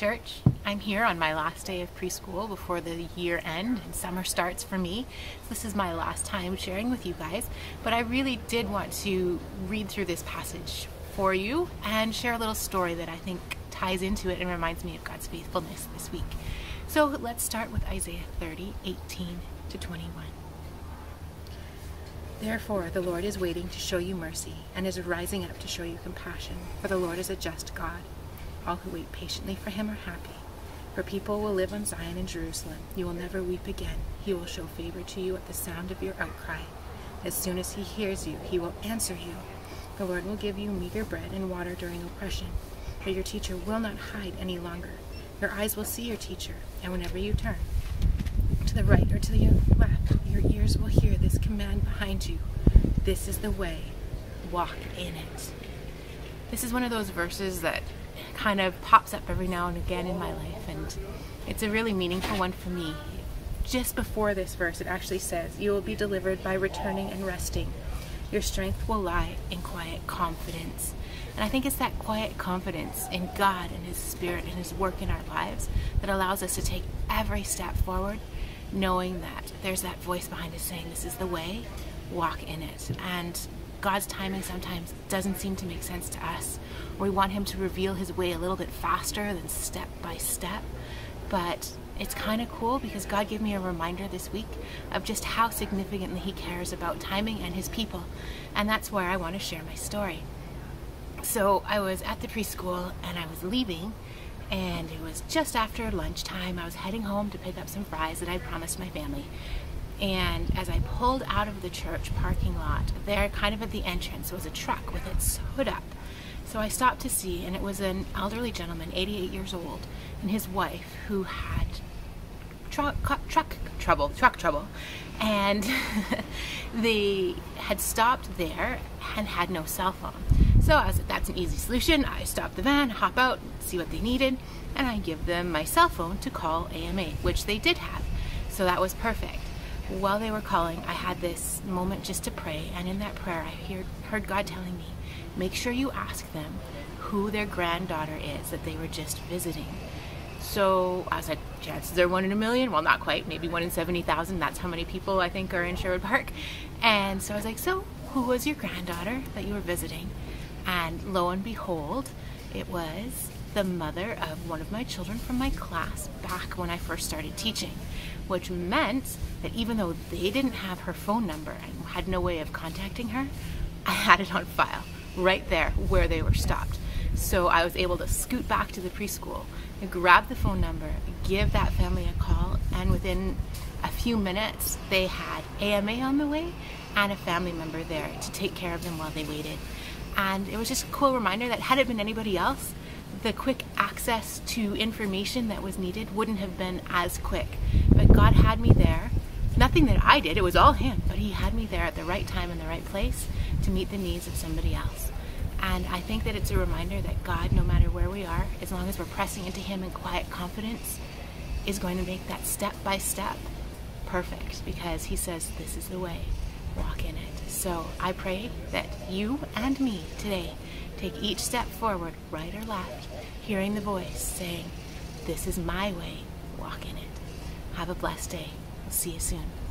church. I'm here on my last day of preschool before the year end and summer starts for me. This is my last time sharing with you guys, but I really did want to read through this passage for you and share a little story that I think ties into it and reminds me of God's faithfulness this week. So let's start with Isaiah 30:18-21. Therefore, the Lord is waiting to show you mercy and is rising up to show you compassion, for the Lord is a just God. All who wait patiently for him are happy. For people will live on Zion and Jerusalem. You will never weep again. He will show favor to you at the sound of your outcry. As soon as he hears you, he will answer you. The Lord will give you meager bread and water during oppression, for your teacher will not hide any longer. Your eyes will see your teacher, and whenever you turn to the right or to the left, your ears will hear this command behind you. This is the way. Walk in it. This is one of those verses that kind of pops up every now and again in my life, and it's a really meaningful one for me. Just before this verse, it actually says, you will be delivered by returning and resting. Your strength will lie in quiet confidence. And I think it's that quiet confidence in God and his Spirit and his work in our lives that allows us to take every step forward, knowing that there's that voice behind us saying, this is the way, walk in it. And God's timing sometimes doesn't seem to make sense to us. We want him to reveal his way a little bit faster than step by step. But it's kind of cool because God gave me a reminder this week of just how significantly he cares about timing and his people. And that's where I want to share my story. So I was at the preschool and I was leaving, and it was just after lunchtime. I was heading home to pick up some fries that I promised my family. And as I pulled out of the church parking lot, there kind of at the entrance was a truck with its hood up. So I stopped to see, and it was an elderly gentleman, 88 years old, and his wife who had truck trouble, and they had stopped there and had no cell phone. So I was like, that's an easy solution. I stop the van, hop out, see what they needed, and I give them my cell phone to call AMA, which they did have. So that was perfect. While they were calling, I had this moment just to pray, and in that prayer I heard God telling me, make sure you ask them who their granddaughter is that they were just visiting. So I was like, chances are 1 in a million? Well, not quite, maybe 1 in 70,000. That's how many people I think are in Sherwood Park. And so I was like, so who was your granddaughter that you were visiting? And lo and behold, it was the mother of one of my children from my class back when I first started teaching, which meant that even though they didn't have her phone number and had no way of contacting her, I had it on file right there where they were stopped. So I was able to scoot back to the preschool and grab the phone number, give that family a call, and within a few minutes they had AMA on the way and a family member there to take care of them while they waited. And it was just a cool reminder that had it been anybody else, the quick access to information that was needed wouldn't have been as quick. But God had me there. Nothing that I did, it was all him, but he had me there at the right time in the right place to meet the needs of somebody else. And I think that it's a reminder that God, no matter where we are, as long as we're pressing into him in quiet confidence, is going to make that step by step perfect, because he says, this is the way, walk in it. So I pray that you and me today take each step forward, right or left, hearing the voice saying, this is my way, walk in it. Have a blessed day. We'll see you soon.